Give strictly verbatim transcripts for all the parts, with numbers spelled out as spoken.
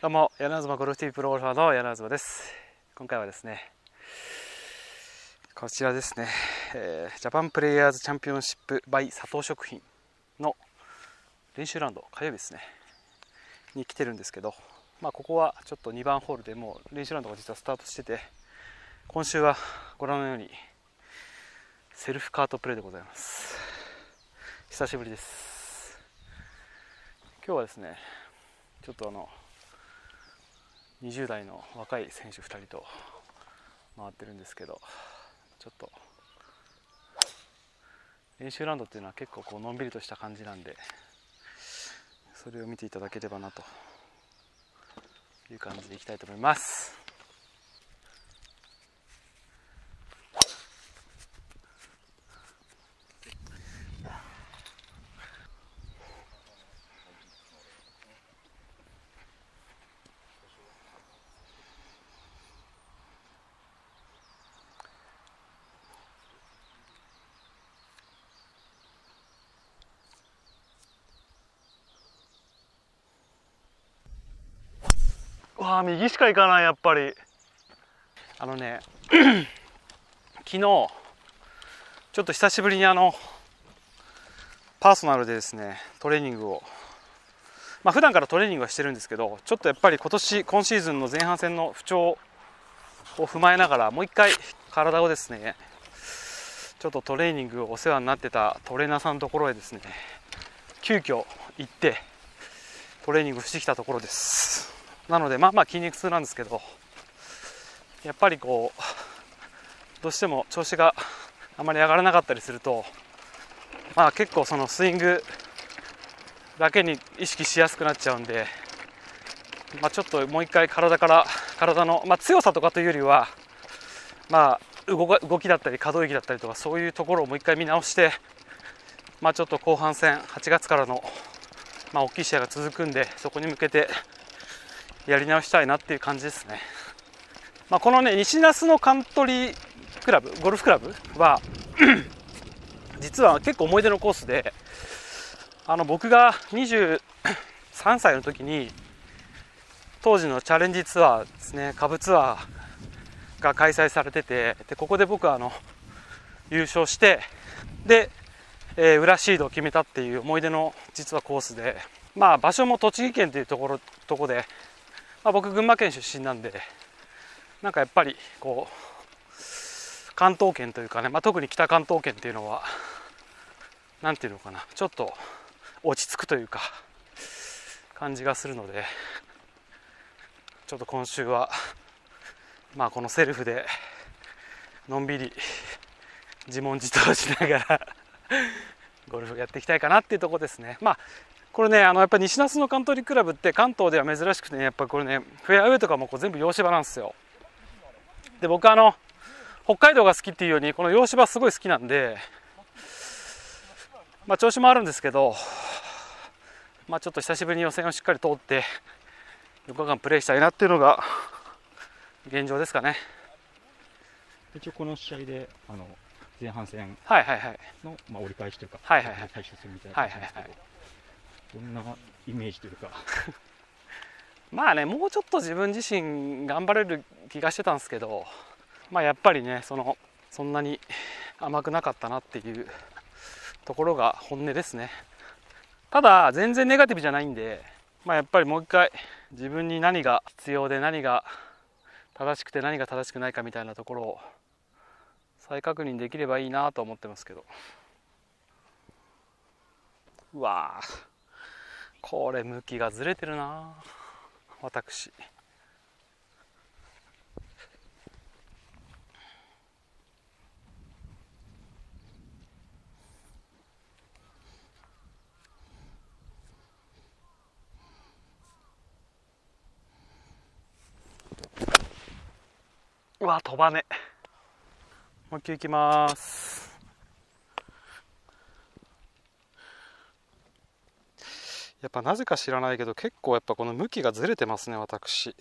どうも、柳妻ゴルフ ティー プロゴルファーの柳妻です。今回はですね、こちらですね、えー、ジャパンプレイヤーズチャンピオンシップ by 佐藤食品の練習ラウンド、火曜日ですね、に来てるんですけど、まあ、ここはちょっとにばんホールでもう練習ラウンドが実はスタートしてて、今週はご覧のようにセルフカートプレイでございます。久しぶりです。今日はですね、ちょっとあのにじゅう代の若い選手ふたりと回ってるんですけど、ちょっと練習ラウンドっていうのは結構こうのんびりとした感じなんで、それを見ていただければなという感じでいきたいと思います。わあ、右しか行かない。やっぱりあのね昨日ちょっと久しぶりにあのパーソナルでですねトレーニングを、まあ普段からトレーニングはしてるんですけど、ちょっとやっぱり今年今シーズンの前半戦の不調を踏まえながらもう一回体をですねちょっとトレーニングをお世話になってたトレーナーさんのところへですね急遽行ってトレーニングしてきたところです。なのでまあまあ筋肉痛なんですけど、やっぱりこうどうしても調子があまり上がらなかったりすると、まあ結構そのスイングだけに意識しやすくなっちゃうんで、まあ、ちょっともう一回体から体の、まあ、強さとかというよりは、まあ、動か動きだったり可動域だったりとかそういうところをもう一回見直して、まあ、ちょっと後半戦はちがつからの、まあ、大きい試合が続くんで、そこに向けてやり直したいなっていう感じですね。まあ、このね西那須のカントリークラブゴルフクラブは実は結構思い出のコースで、あの僕がにじゅうさんさいの時に当時のチャレンジツアーですね、下部ツアーが開催されてて、でここで僕はあの優勝して、で、えー、裏シードを決めたっていう思い出の実はコースで、まあ場所も栃木県というところとこで、まあ、僕群馬県出身なんで、なんかやっぱりこう関東圏というかね、まあ、特に北関東圏っていうのはなんていうのかな、ちょっと落ち着くというか感じがするので、ちょっと今週はまあこのセルフでのんびり自問自答しながらゴルフやっていきたいかなっていうところですね。まあこれね、あのやっぱり西那須のカントリークラブって関東では珍しくてね、やっぱこれねフェアウェイとかもこう全部洋芝なんですよ。で僕あの北海道が好きっていうようにこの洋芝すごい好きなんで、まあ調子もあるんですけど、まあちょっと久しぶりに予選をしっかり通ってよっかかんプレーしたいなっていうのが現状ですかね。 一応この試合であの前半戦の、 はいはいはい、 まあ、折り返しというか、 はいはいはい、 最終戦みたいな感じですけど、 はいはいはい、 どんなイメージというかまあね、もうちょっと自分自身頑張れる気がしてたんですけど、まあやっぱりね、そのそんなに甘くなかったなっていうところが本音ですね。ただ全然ネガティブじゃないんで、まあ、やっぱりもう一回自分に何が必要で何が正しくて何が正しくないかみたいなところを再確認できればいいなと思ってますけど。うわー、これ向きがずれてるな私。うわ飛ばね。もう一球いきます。やっぱなぜか知らないけど結構やっぱこの向きがずれてますね私。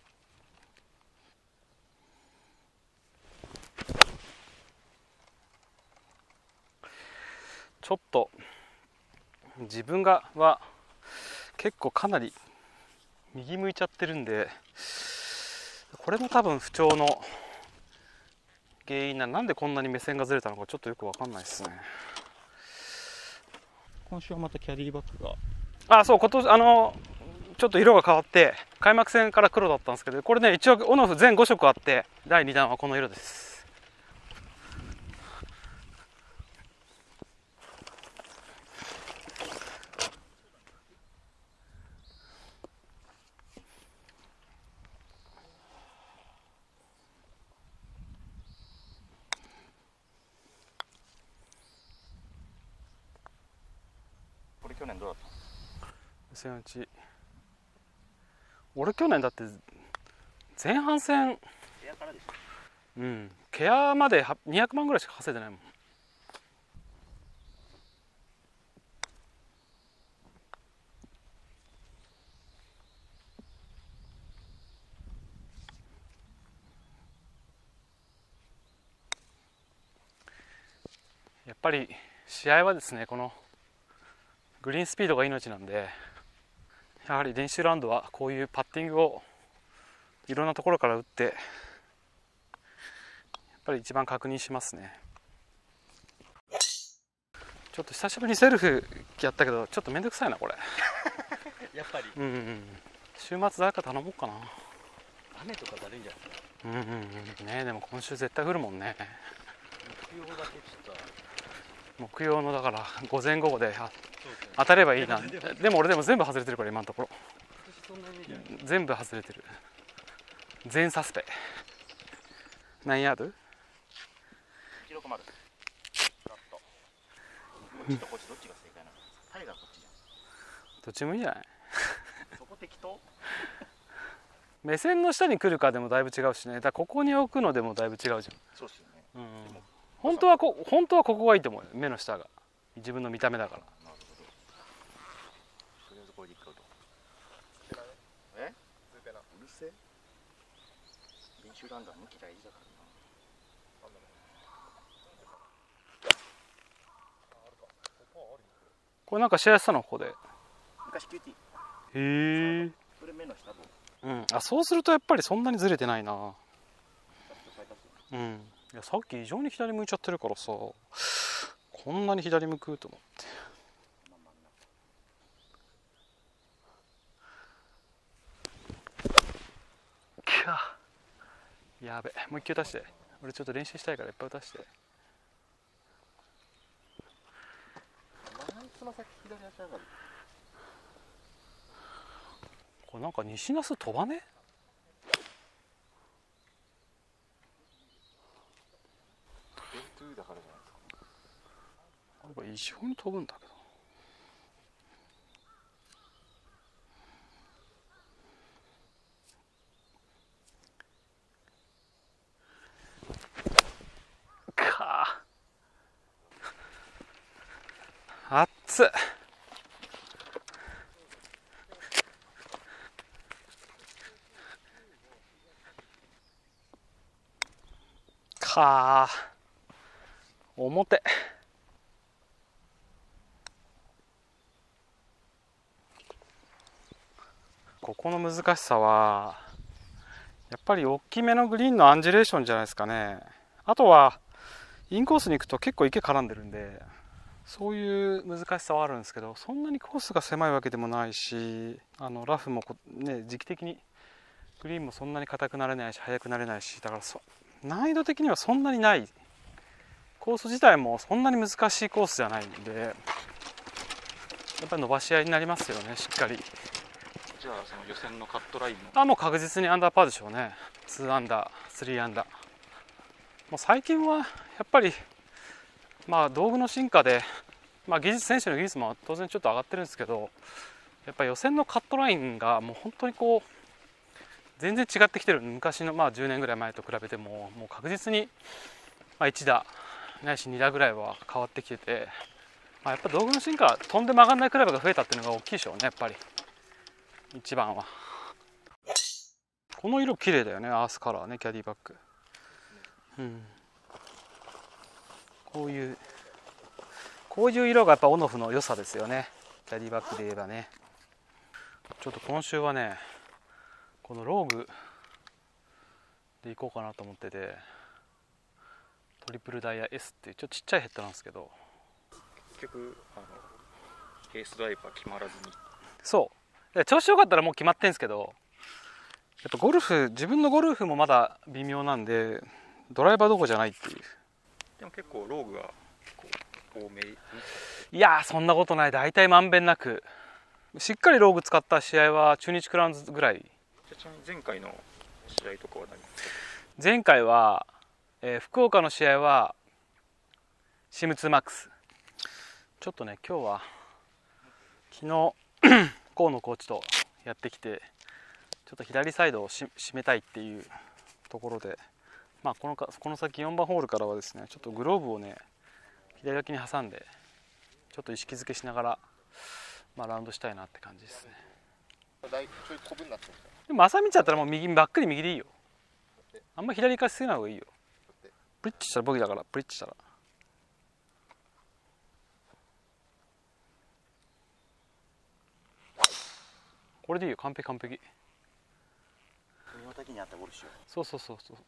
ちょっと自分がは結構かなり右向いちゃってるんで、これも多分不調の原因な。なんでこんなに目線がずれたのかちょっとよく分かんないですね。 今週はまたキャディバッグが、 あ、そう、今年あのちょっと色が変わって、開幕戦から黒だったんですけど、これね一応オンオフ全ご色あって、だいにだんはこの色です。 これ去年どうだった予選落ち。俺去年だって前半戦、 ケアからでしょ。 うん、ケアまでにひゃくまんぐらいしか稼いでないもん。やっぱり試合はですね、このグリーンスピードが命なんで、やはり練習ラウンドはこういうパッティングをいろんなところから打って、やっぱり一番確認しますね。ちょっと久しぶりにセルフやったけど、ちょっとめんどくさいなこれ。 やっぱりうんうん、週末誰か頼もうかな。 雨とかだるいんじゃないですか。 うんうんうんね。でも今週絶対降るもんね。 木曜だけちょっと木曜のだから午前午後で当たればいいな。でも俺でも全部外れてるから今のところ。全部外れてる。全サスペ。何ヤード？ いちろくまる。こっちとこっちどっちが正解なの？タイがこっちじゃん。 どっちもいいんじゃない？ そこ適当？ 目線の下に来るかでもだいぶ違うしね。だからここに置くのでもだいぶ違うじゃん。 そうですよね。 うん、本当はこ本当はここがいいと思うよ。目の下が自分の見た目だから。 なるほど。とりあえずこれでいくと。え？うるせえ。練習ラウンドは向き大事だからな。 これなんか試合したのここで。 昔キューティへー。 え。 それ目の下部。 うん。あ、そうするとやっぱりそんなにずれてないな。うん。いやさっき異常に左向いちゃってるからさ、こんなに左向くと思って。きゃやべ、もう一球出して。俺ちょっと練習したいからいっぱい出して。 つま先左足上がる。 これなんか西那須飛ばね？ ベントゥーだからじゃないですか。 なんか異常に飛ぶんだけど。かあ。熱っ。かあ。表。ここの難しさはやっぱり大きめのグリーンのアンジュレーションじゃないですかね。あとはインコースに行くと結構池絡んでるんで、そういう難しさはあるんですけど、そんなにコースが狭いわけでもないし、あのラフもね、時期的にグリーンもそんなに硬くなれないし速くなれないし、だからそ難易度的にはそんなにない。コース自体もそんなに難しいコースじゃないんで、やっぱり伸ばし合いになりますよね、しっかり。 じゃあその予選のカットラインもあ、もう確実にアンダーパーでしょうね。にアンダー、スリーアンダー。もう最近はやっぱりまあ道具の進化で、まあ、技術選手の技術も当然ちょっと上がってるんですけど、やっぱり予選のカットラインがもう本当にこう全然違ってきてる。昔のまあじゅうねんぐらい前と比べてももう確実にまあいちだないしにだぐらいは変わってきてて、まあ、やっぱ道具の進化、飛んで曲がらないクラブが増えたっていうのが大きいでしょうね、やっぱり一番は。この色綺麗だよね、アースカラーね、キャディバッグ。うん、こういうこういう色がやっぱオンオフの良さですよね、キャディバッグで言えばね。ちょっと今週はねこのローグでいこうかなと思ってて、トリプルダイヤ エス っていうちょっとちっちゃいヘッドなんですけど、 結局あのエースドライバー決まらずに。 そう調子よかったらもう決まってんですけど、やっぱゴルフ、自分のゴルフもまだ微妙なんで、ドライバーどころじゃないっていう。 でも結構ローグがこう多めに。 いやーそんなことない。大体まんべんなくしっかりローグ使った試合は中日クラウンズぐらい。 じゃちなみに前回の試合とかは何ですか？ 前回は、えー、福岡の試合はシムツーマックス。ちょっとね今日は昨日河野コーチとやってきて、ちょっと左サイドをし締めたいっていうところで、まあ、このかこの先よんばんホールからはですね、ちょっとグローブをね左脇に挟んでちょっと意識づけしながら、まあ、ラウンドしたいなって感じですね。 だいぶちょい小分になってますね。 でも浅道だったらもう右ばっくり右でいいよ。あんま左行かしすぎない方がいいよ。ブリッジしたらボギーだから、ブリッジしたらこれでいいよ。完璧完璧。 海の滝にあったゴルフしよう。 そうそうそうそう。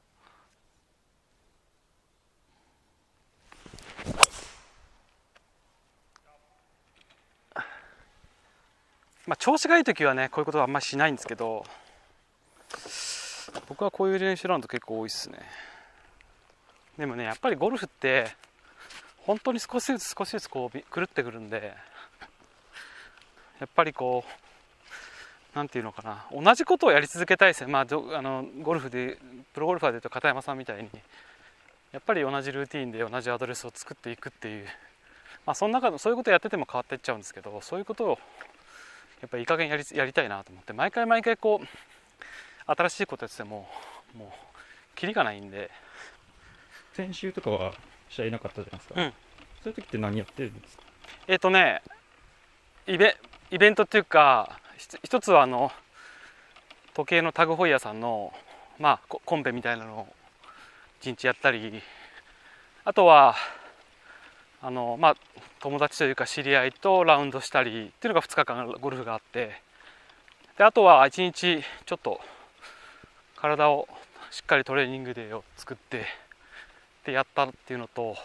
まあ調子がいい時はねこういうことはあんまりしないんですけど、僕はこういう練習ラウンド結構多いっすね。でもねやっぱりゴルフって本当に少しずつ少しずつこう狂ってくるんで、やっぱりこうなんていうのかな、同じことをやり続けたいですね。まあ、あのゴルフでプロゴルファーでいうと片山さんみたいにやっぱり同じルーティーンで同じアドレスを作っていくっていう、まあ、その中でそういうことやってても変わっていっちゃうんですけど、そういうことをやっぱりいい加減やりやりたいなと思って、毎回毎回こう新しいことやっててももうキリがないんで。 先週とかは試合なかったじゃないですか、 うん、 そういう時って何やってるんですか？ えっ、ー、とねイベイベントっていうか、一つはあの時計のタグホイヤーさんの、まあ、コンペみたいなのを一日やったり、あとはあの、まあ、友達というか知り合いとラウンドしたりっていうのがふつかかんゴルフがあって、であとはいちにちちょっと体をしっかりトレーニングデーを作ってでやったっていうのと、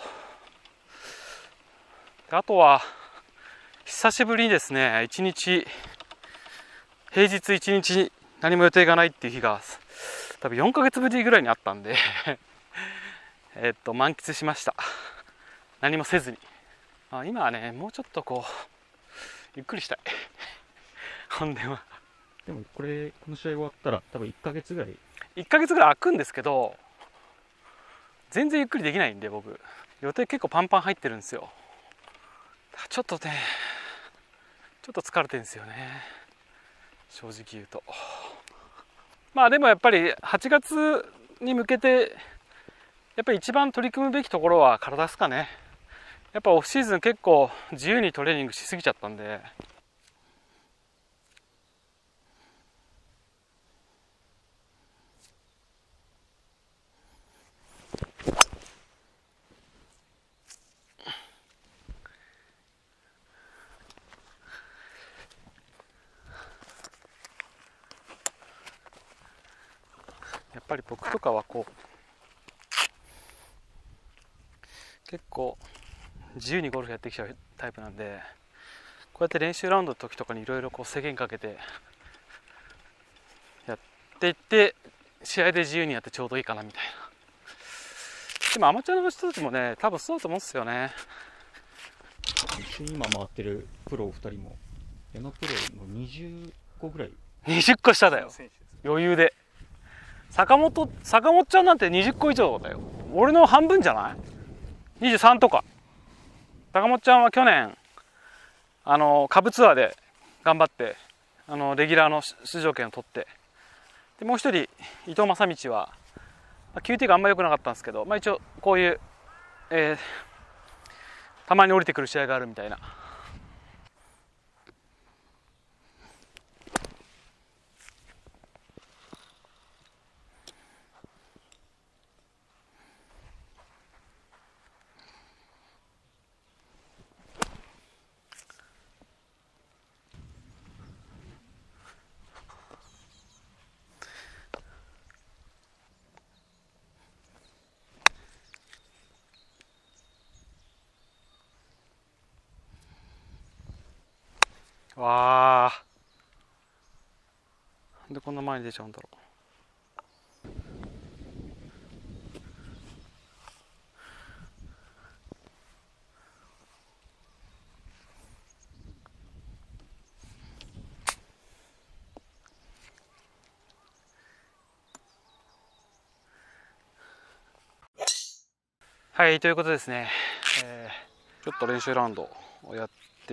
あとは久しぶりにですねいちにち平日いちにち何も予定がないっていう日が多分よんかげつぶりぐらいにあったんでえっと満喫しました。何もせずに。あ今はねもうちょっとこうゆっくりしたい本音は。 でもこれこの試合終わったら多分いっかげつぐらいいっかげつぐらい空くんですけど、全然ゆっくりできないんで、僕予定結構パンパン入ってるんですよ。ちょっとねちょっと疲れてるんですよね、正直言うと。まあでもやっぱりはちがつに向けてやっぱり一番取り組むべきところは体ですかね。やっぱオフシーズン結構自由にトレーニングしすぎちゃったんで。やっぱり僕とかはこう結構自由にゴルフやってきちゃうタイプなんで、こうやって練習ラウンドの時とかにいろいろ制限かけてやっていって試合で自由にやってちょうどいいかなみたいな。でもアマチュアの人たちもね多分そうだと思うんですよね。 一緒に今回ってるプロふたりも矢野プロのにじゅっこぐらいにじゅっこ下だよ余裕で。坂本坂本ちゃんなんてにじゅっこ以上だよ。俺の半分じゃない？にじゅうさんとか。坂本ちゃんは去年あの下部ツアーで頑張ってあのレギュラーの出場権を取って、でもう一人伊藤正道は キューティー があんま良くなかったんですけど、まあ、一応こういう、えー、たまに降りてくる試合があるみたいな。 わあ、なんでこんな前に出ちゃうんだろう。はい、ということですね、えー、ちょっと練習ラウンドをやって、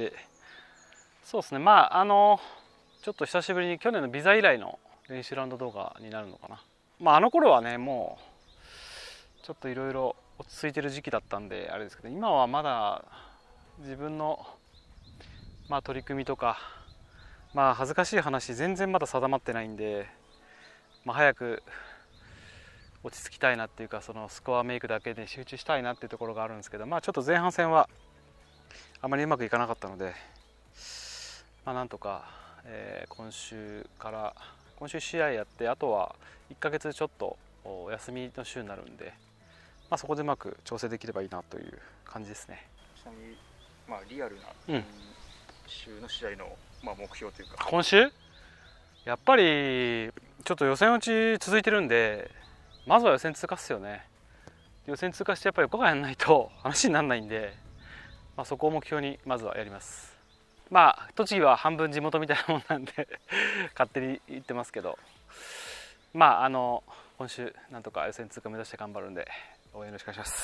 そうですね、まああのちょっと久しぶりに去年のビザ以来の練習ラウンド動画になるのかな。まああの頃はね、もうちょっといろいろ落ち着いてる時期だったんであれですけど、今はまだ自分のまあ取り組みとか、まあ恥ずかしい話全然まだ定まってないんで、まあ、早く落ち着きたいなっていうか、そのスコアメイクだけで集中したいなっていうところがあるんですけど、まあちょっと前半戦はあまりうまくいかなかったので、まあなんとか、えー、今週から今週試合やって、あとはいっかげつちょっとお休みの週になるんで、まあ、そこでうまく調整できればいいなという感じですね。 ちなみに、まあ、リアルなうん週の試合の、まあ、目標というか、 今週やっぱりちょっと予選落ち続いてるんで、まずは予選通過っすよね。予選通過してやっぱりよっかかんやんないと話にならないんで、まあ、そこを目標にまずはやります。まあ栃木は半分地元みたいなもんなんで勝手に言ってますけど、まああの今週なんとか予選通過目指して頑張るんで応援よろしくお願いします。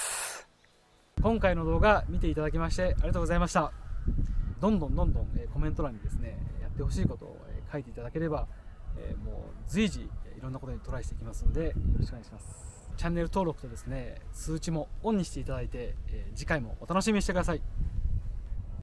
今回の動画見ていただきましてありがとうございました。どんどんどんどんコメント欄にですね、やってほしいことを書いていただければ、もう随時いろんなことにトライしていきますのでよろしくお願いします。チャンネル登録とですね、通知もオンにしていただいて、次回もお楽しみにしてください。